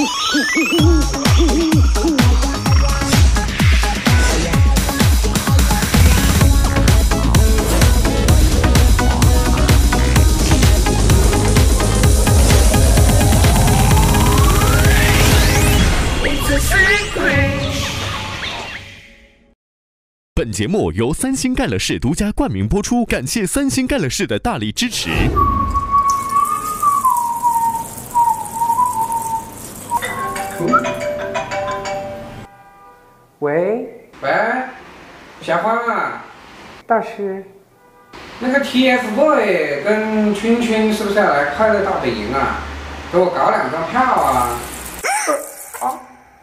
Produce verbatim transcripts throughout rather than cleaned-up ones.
本节目由三星盖乐士独家冠名播出，感谢三星盖乐士的大力支持。 喂喂，小芳啊， 大师， 那个 T F boy 跟群群是不是要来快乐大本营啊？给我搞两张票啊！啊！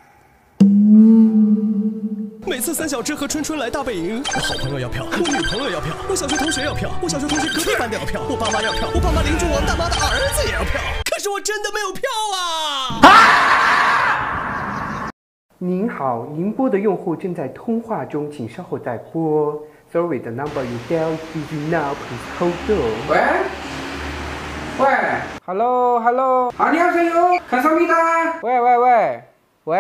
每次三小只和春春来大本营，我好朋友要票，我女朋友要票，我小学同学要票，我小学同学隔壁班的要票，我爸妈要票，我爸妈邻居王大妈的儿子也要票。可是我真的没有票啊！ 啊您好，您拨的用户正在通话中，请稍后再拨。Sorry, the number you dialed busy now. Please hold on. 喂喂 Hello, hello. 안녕하세요. 감사합니다. 喂喂喂喂。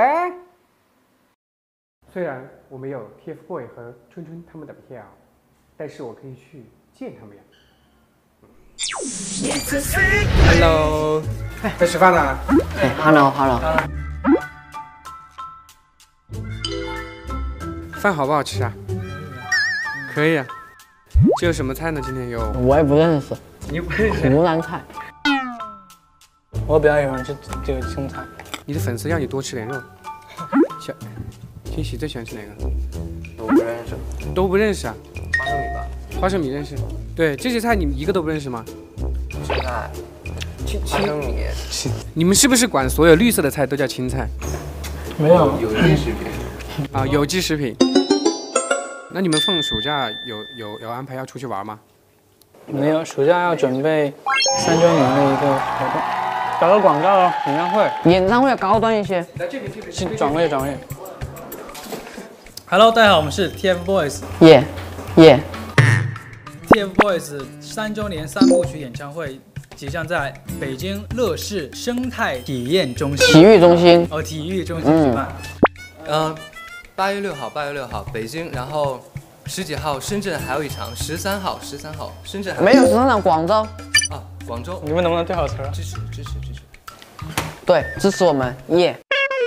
虽然我没有 T F boy 和春春他们的票，但是我可以去见他们呀。Hello， 哎，在吃饭呢？ 哎 ，Hello Hello。 饭好不好吃啊？可以啊。这有什么菜呢？今天有？ 我也不认识。 你不认识？ 湖南菜。 我比较喜欢吃这个青菜。 你的粉丝要你多吃点肉。小天喜最喜欢吃哪个？ 都不认识。 都不认识啊？ 花生米吧。 花生米认识。对，这些菜你们一个都不认识吗？ 青菜。青花生米。 你们是不是管所有绿色的菜都叫青菜？ 没有。 有机食品。 啊，有机食品。那你们放暑假有有有安排要出去玩吗？ 没有，暑假要准备三周年的一个活动。打个广告哦，演唱会。 演唱会要高端一些。 来这边这边。 是转过去转过去。Hello， 大家好，我们是 T F boys。 耶耶。 T F boys 三周年三部曲演唱会即将在北京乐视生态体验中心、 体育中心哦，体育中心举办。 嗯，八月六号，八月六号北京，然后十几号深圳还有一场，十三号，十三号深圳还没有十三场，广州啊，广州。 你们能不能对好词儿？ 支持支持支持。 对，支持我们耶。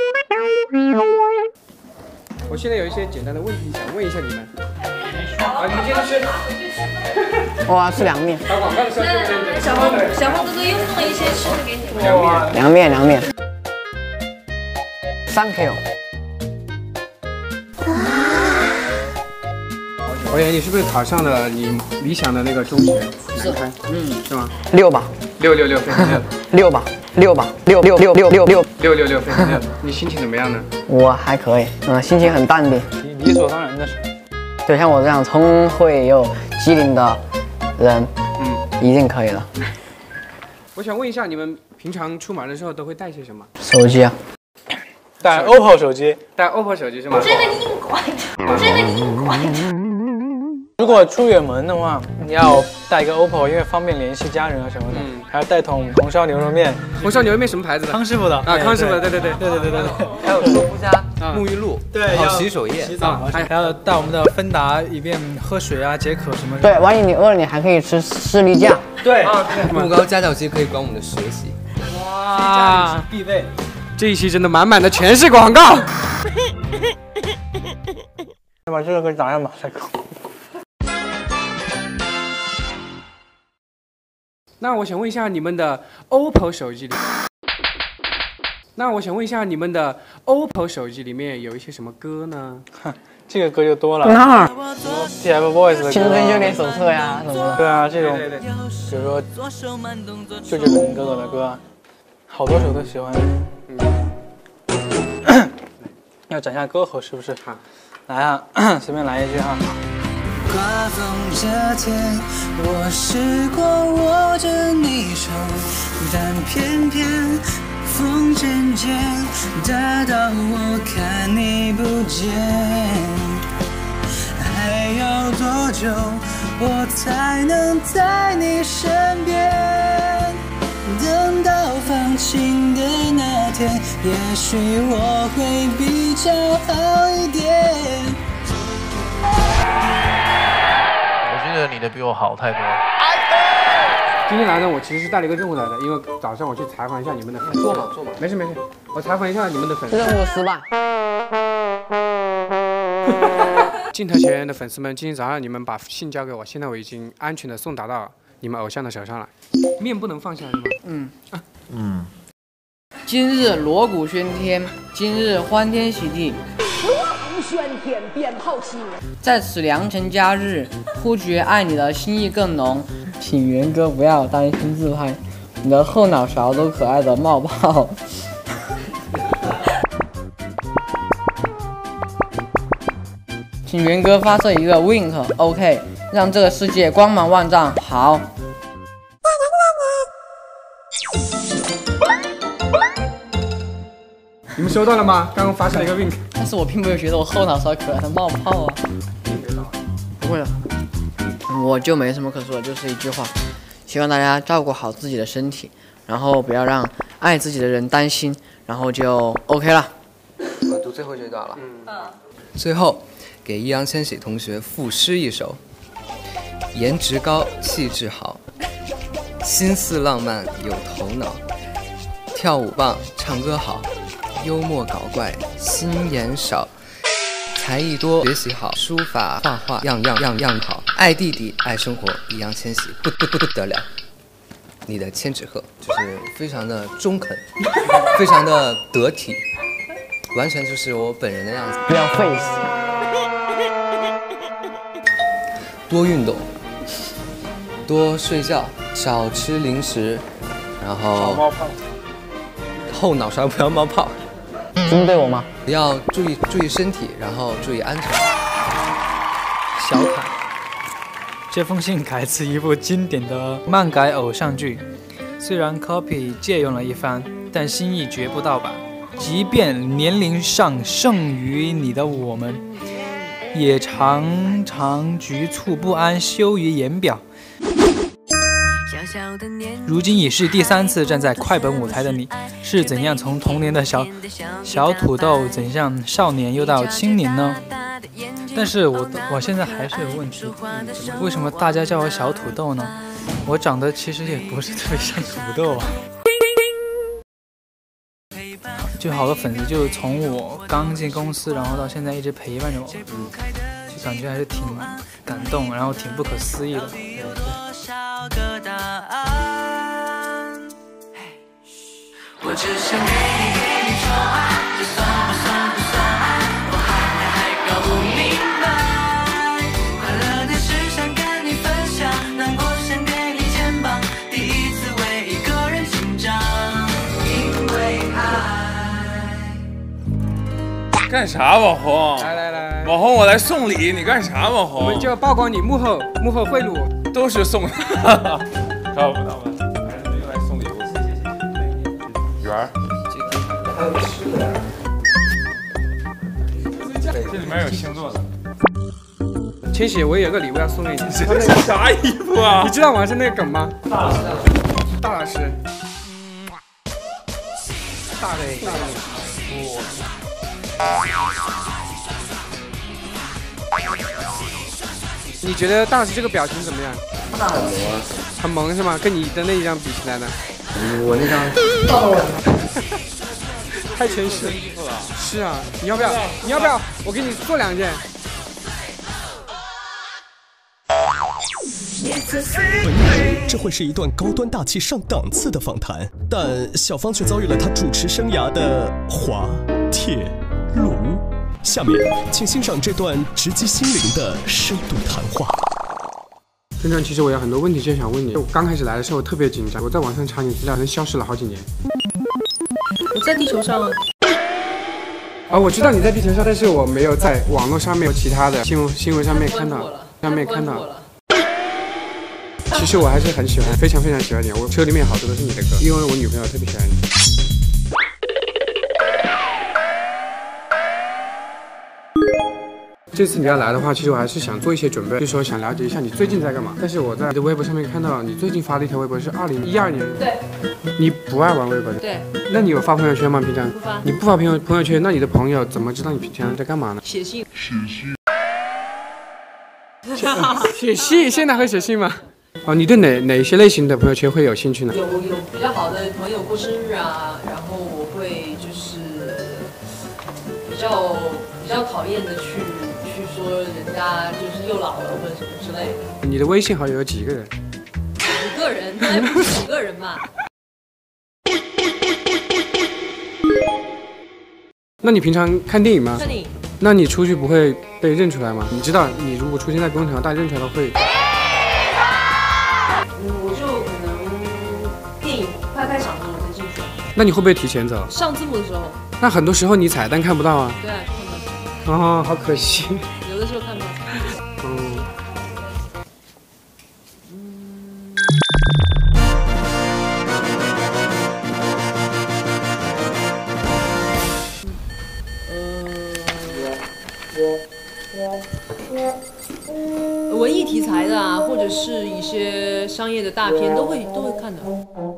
我现在有一些简单的问题想问一下你们。啊，你们接着吃。 我要吃凉面。 打广告的时候对对对。 小红小红哥哥又送了一些吃的给你。 凉面。 凉面凉面。三 Q。 王岩，你是不是考上了你理想的那个中学？南开，嗯，是吗？ 六吧。 六六六，非常六。 六吧，六吧，六六六六六六六六六，非常六。你心情怎么样呢？ 我还可以，嗯，心情很淡定。 理理所当然的事。 对，像我这样聪慧又机灵的人，嗯，一定可以的。 我想问一下，你们平常出门的时候都会带些什么？ 手机啊。 带 O P P O 手机。 带 O P P O 手机是吗？ 真的硬拐的，真的硬拐的。 如果出远门的话，你要带一个 O P P O， 因为方便联系家人啊什么的。嗯。还要带桶红烧牛肉面。 红烧牛肉面什么牌子的？ 康师傅的。 啊，康师傅的，对对对对对对对对。 还有舒肤佳沐浴露， 对， 还有洗手液， 洗澡，还还要带我们的芬达，以便喝水啊、解渴什么的。 对，万一你饿了，你还可以吃士力架。 对。 木膏家教机可以管我们的学习。 哇，必备。 这一期真的满满的全是广告。 要把这个给打样吧，再搞。 那我想问一下你们的 O P P O 手机里，那我想问一下你们的 O P P O 手机里面有一些什么歌呢？ 这个歌就多了。 那 T F boys 的歌。 青春修炼手册呀什么的。 对啊，这种， 对对对， 比如说舅舅本哥哥的歌，好多首都喜欢。嗯。要讲一下歌喉是不是？好，来啊，随便来一句啊。 刮风这天，我试过握着你手，但偏偏风渐渐大到我看你不见。还要多久我才能在你身边？等到放晴的那天，也许我会比较好一点。 我觉得你的比我好太多了。 今天来呢，我其实是带了一个任务来的，因为早上我去采访一下你们的粉丝。 做嘛做嘛， 没事没事，我采访一下你们的粉丝。 任务失败。 镜头前的粉丝们，今天早上你们把信交给我，现在我已经安全的送达到你们偶像的手上了。面不能放下来吗？ 嗯啊嗯。 今日锣鼓喧天，今日欢天喜地。 锣鼓喧天，鞭炮齐鸣。 在此良辰佳日，忽觉爱你的心意更浓。请元哥不要担心自拍，你的后脑勺都可爱的冒泡。请元哥发射一个 wink，OK， 让这个世界光芒万丈。好。 你们收到了吗？刚刚发射了一个 wink， 但是我并没有觉得我后脑勺可爱的冒泡啊。不会了，我就没什么可说的，就是一句话，希望大家照顾好自己的身体，然后不要让爱自己的人担心，然后就 OK 了。 我读最后这段了。嗯。最后，给易烊千玺同学赋诗一首：颜值高，气质好，心思浪漫有头脑，跳舞棒，唱歌好，幽默搞怪，心眼少。才艺多，学习好，书法、画画样样样样好，爱弟弟，爱生活，易烊千玺不不不不得了。你的千纸鹤就是非常的中肯，非常的得体，完全就是我本人的样子。 不要 face。 多运动，多睡觉，少吃零食，然后冒泡， 后脑勺不要冒泡。 针对我吗？ 要注意注意身体，然后注意安全。 小凯，这封信改自一部经典的漫改偶像剧，虽然 copy 借用了一番，但心意绝不盗版。即便年龄上胜于你的我们，也常常局促不安，羞于言表。如今已是第三次站在快本舞台的你，是怎样从童年的小小土豆怎向少年又到青年呢？但是我我现在还是有问题，为什么大家叫我小土豆呢？我长得其实也不是特别像土豆啊。就好多粉丝就从我刚进公司，然后到现在一直陪伴着我，就感觉还是挺感动，然后挺不可思议的。 我只想给你给你宠爱，这算不算不算爱？我还还还搞不明白。快乐的事想跟你分享，难过想给你肩膀，第一次为一个人紧张，因为爱。 干啥，网红？ 来来来， 网红，我来送礼，你干啥，网红？ 我们就要曝光你幕后幕后贿赂， 都是送的。看我们，看我们。圆儿， 还有吃的。 这里面有星座的。 千玺，我有个礼物要送给你。 这是啥衣服啊？ 你知道网上那个梗吗？ 大老师， 大老师，大的大的，你觉得大老师这个表情怎么样？ 那很萌啊。 很萌是吗？跟你的那一张比起来呢？ 我那张太谦虚了。是啊，你要不要？你要不要？我给你做两件。 本以为这会是一段高端大气上档次的访谈，但小芳却遭遇了她主持生涯的滑铁卢。下面，请欣赏这段直击心灵的深度谈话。 真正其实我有很多问题就想问你。我刚开始来的时候我特别紧张，我在网上查你资料，人消失了好几年。 我在地球上啊。 啊，我知道你在地球上，但是我没有在网络上面有其他的新闻新闻上面看到，上面看到。其实我还是很喜欢，非常非常喜欢你。我车里面好多都是你的歌，因为我女朋友特别喜欢你。 这次你要来的话，其实我还是想做一些准备，就是说想了解一下你最近在干嘛。但是我在你的微博上面看到你最近发的一条微博是二零一二年。 对。 你不爱玩微博的。 对。 那你有发朋友圈吗？平常？ 不发。 你不发朋友朋友圈，那你的朋友怎么知道你平常在干嘛呢？ 写信。 写信。写信？现在还会写信吗？哦，你对哪哪些类型的朋友圈会有兴趣呢？ 有有比较好的朋友过生日啊，然后我会就是比较比较讨厌的去去说人家就是又老了或者什么之类的。 你的微信好友有几个人？ 几个人，才不是几个人嘛。 那你平常看电影吗？ 看电影。 那你出去不会被认出来吗？你知道，你如果出现在公场，大家认出来的会。 嗯，我就可能电影快开场的时候我才进去。 那你会不会提前走？ 上字幕的时候。 那很多时候你彩蛋看不到啊。 对啊，看不到。 哦，好可惜。 有的时候看不到。 嗯。 文艺题材的啊，或者是一些商业的大片，都会都会看的。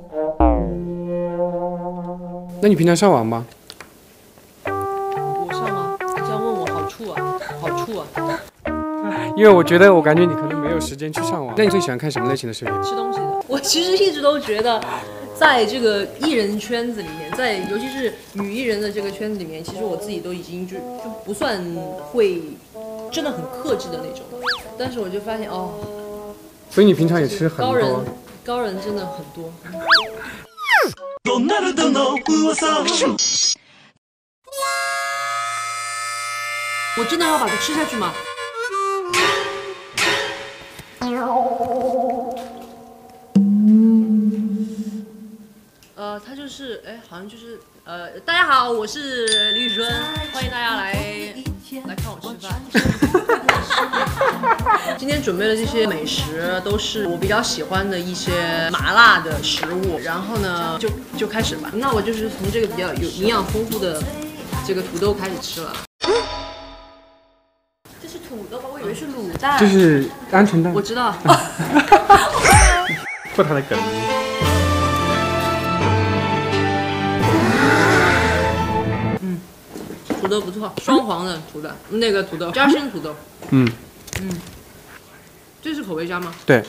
那你平常上网吗？ 我上啊，你这样问我好处啊，好处啊。 因为我觉得，我感觉你可能没有时间去上网。那你最喜欢看什么类型的视频？ 吃东西的。我其实一直都觉得，在这个艺人圈子里面，在尤其是女艺人的这个圈子里面，其实我自己都已经就就不算会真的很克制的那种。但是我就发现哦， 所以你平常也吃很多。 高人，高人真的很多。我真的要把它吃下去吗？呃，它就是哎，好像就是呃，大家好，我是李宇春，欢迎大家来来看我吃饭。今天准备的这些美食都是我比较喜欢的一些麻辣的食物，然后呢，就就开始吧。那我就是从这个比较有营养丰富的这个土豆开始吃了。这是土豆吧？我以为是卤蛋。 这是鹌鹑蛋。 我知道。 破他的梗。 嗯，土豆不错，双黄的土豆，那个土豆，夹心土豆。 嗯。 嗯，这是口味虾吗？ 对，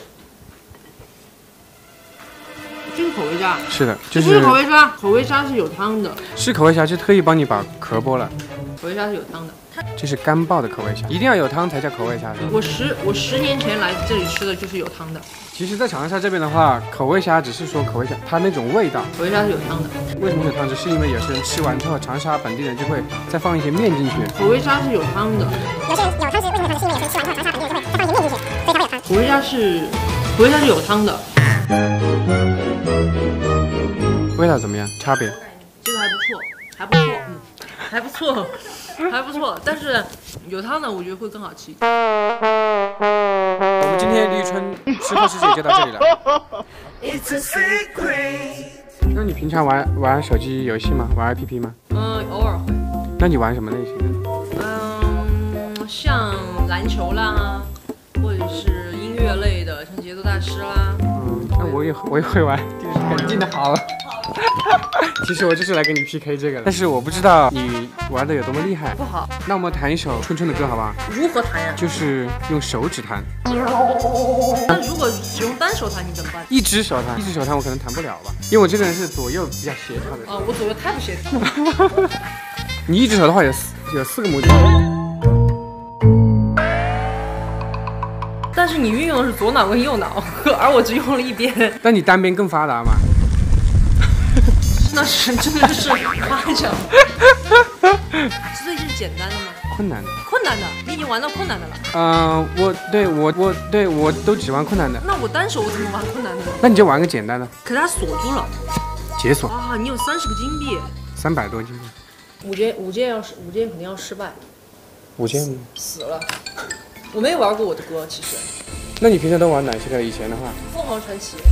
这是口味虾。 是的，就这是不是口味虾，口味虾是有汤的。 是口味虾，就特意帮你把壳剥了。 口味虾是有汤的。 这是干爆的口味虾，一定要有汤才叫口味虾，是吧？ 我十我十年前来这里吃的就是有汤的。 其实，在长沙这边的话，口味虾只是说口味虾，它那种味道。 口味虾是有汤的。 为什么有汤？只是因为有些人吃完之后，长沙本地人就会再放一些面进去。 口味虾是有汤的。 有些人有汤是为什么有汤？是因为有些人吃完之后，长沙本地人就会再放一些面进去，所以它会有汤。 口味虾是口味虾是有汤的。 味道怎么样？差别？ 这个还不错，还不错，嗯，还不错，还不错。但是有汤的，我觉得会更好吃。 我们今天李宇春吃喝世界就到这里了。那你平常玩玩手机游戏吗？玩 A P P 吗？ 嗯，偶尔会。 那你玩什么类型的？ 嗯，像篮球啦，或者是音乐类的，像节奏大师啦。 嗯，那我也我也会玩，就是很近的好。其实我就是来跟你 P K 这个的，但是我不知道你玩的有多么厉害。 不好。 那我们弹一首春春的歌好不好？ 如何弹呀？ 就是用手指弹。 那如果只用单手弹，你怎么办？ 一只手弹，一只手弹我可能弹不了吧，因为我这个人是左右比较协调的。 哦，我左右太不协调了。 你一只手的话有四有四个拇指。 但是你运用的是左脑跟右脑，而我只用了一边。 但你单边更发达嘛？ 那是真的是夸奖。所以是简单的吗？ 困难的。 困难的，你已经玩到困难的了。 嗯、呃，我对我我对我都只玩困难的。 那我单手我怎么玩困难的呢？ 那你就玩个简单的。 可是它锁住了。 解锁。 啊，你有三十个金币。 三百多金币。 五件五件要失五件肯定要失败。 五件死了。我没有玩过我的歌，其实。 那你平常都玩哪些的？以前的话。 凤凰传奇。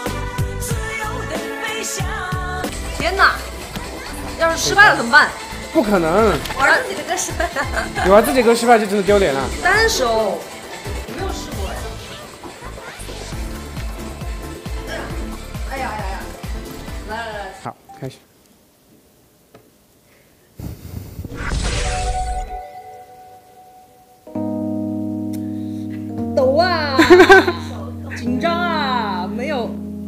天哪！要是失败了怎么办？ 不可能。 玩自己的歌失败了。 你玩自己歌失败就真的丢脸了。 单手，我没有试过哎。哎呀哎呀呀！来来来， 好，开始。 抖啊！紧张啊！没有。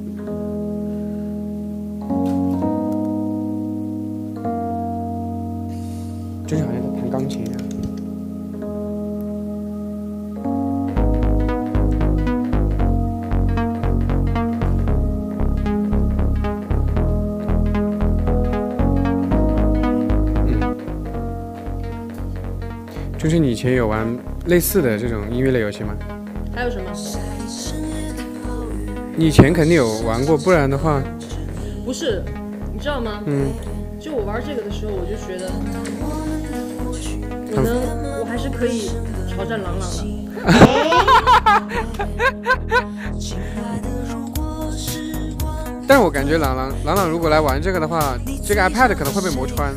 就是好像在弹钢琴一样。嗯，就是你以前有玩类似的这种音乐类游戏吗？ 还有什么？ 你以前肯定有玩过，不然的话。 不是，你知道吗？ 嗯。 就我玩这个的时候，我就觉得，我能，我还是可以挑战郎朗的。但是我感觉郎朗郎朗如果来玩这个的话，这个 iPad 可能会被磨穿。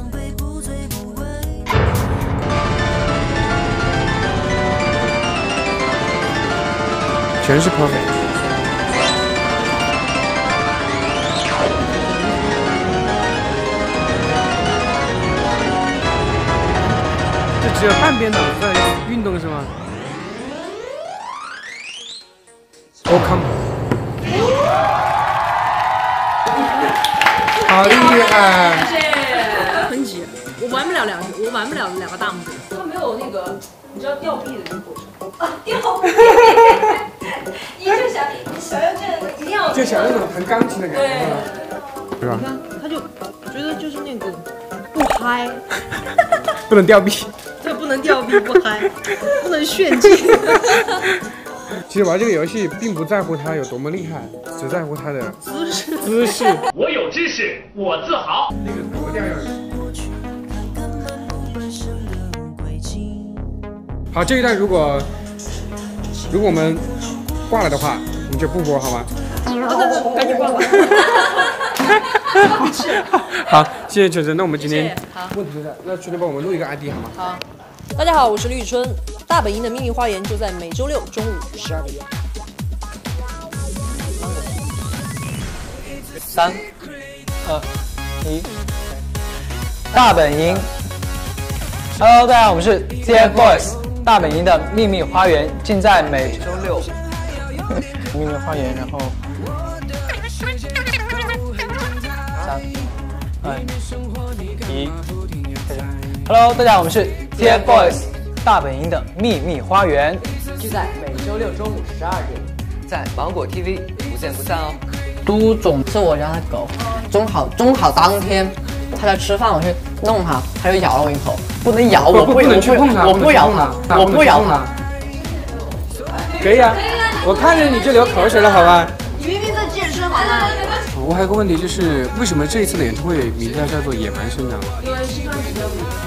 全是 perfect。只有半边脑子在运动是吗？我靠！好厉害！ 谢谢。很挤，我玩不了两个，我玩不了两个大拇指。它没有那个，你知道吊臂的那个过程啊？吊臂！你就想想要这个一定要， 就想那种弹钢琴的感觉， 对吧？你看，他就觉得就是那个不嗨， 不能吊臂。 对，不能吊臂，不嗨，不能炫技。 其实玩这个游戏并不在乎它有多么厉害，只在乎它的姿势。 姿势。 我有知识，我自豪。 那个格调要有。好，这一段如果如果我们挂了的话，我们就不播好吗？ 赶紧挂吧。 好，谢谢晨晨。那我们今天好问题就在，那春天帮我们录一个 I D 好吗？ 好。大家好，我是李宇春。大本营的秘密花园就在每周六中午十二点。 三、二、一，大本营。Hello， 大家好，我们是 T F Boys。大本营的秘密花园尽在每周六。秘密花园，然后三、二、一，开始。Hello， 大家好，我们是 T F Boys。大本营的秘密花园就在每周六中午十二点， 在芒果 T V 不见不散哦。 都总是我家的狗，中考中考当天，它在吃饭，我去弄它，它就咬了我一口，不能咬我， 不不能去碰它， 我不咬它，我不咬它。 可以啊，我看着你就流口水了，好吧？ 你明明在健身，好吗？ 我还有个问题就是，为什么这一次的演唱会名字叫做《野蛮生长》？ 因为新专辑比较不一样。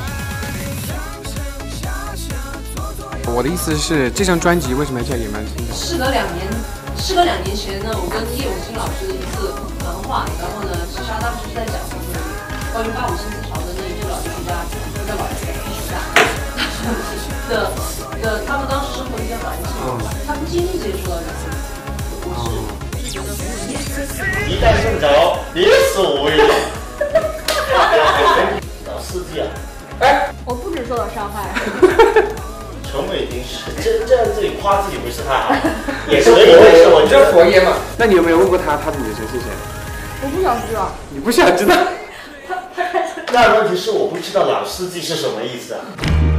我的意思是，这张专辑为什么要叫《野蛮生长》？ 事隔两年，事隔两年前呢，我跟叶永新老师的一次谈话，然后呢，其实他当时是在讲就是关于八五新思潮的那一个老艺术家，一个老艺术家的的，他们当时生活的一些环境，他不经意接触到这些，我是觉得一旦顺着，你死我也。老司机啊！ 哎，我不止受到伤害。 陈伟霆是这这样自己夸自己不是太好，也是可以，但是我你知道佛爷嘛？那你有没有问过他他的女神是谁？ 我不想知道。 你不想知道？ 那问题是我不知道老司机是什么意思啊？